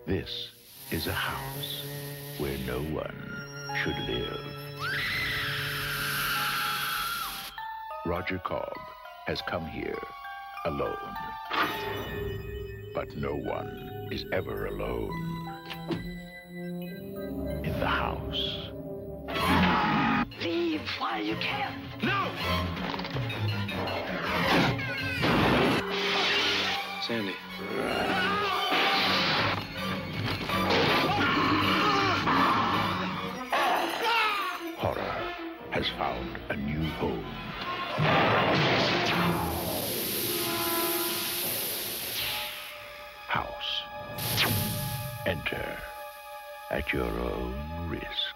This is a house where no one should live. Roger Cobb has come here alone. But no one is ever alone in the house. Leave while you can. No! Sandy. Horror has found a new home. House. Enter at your own risk.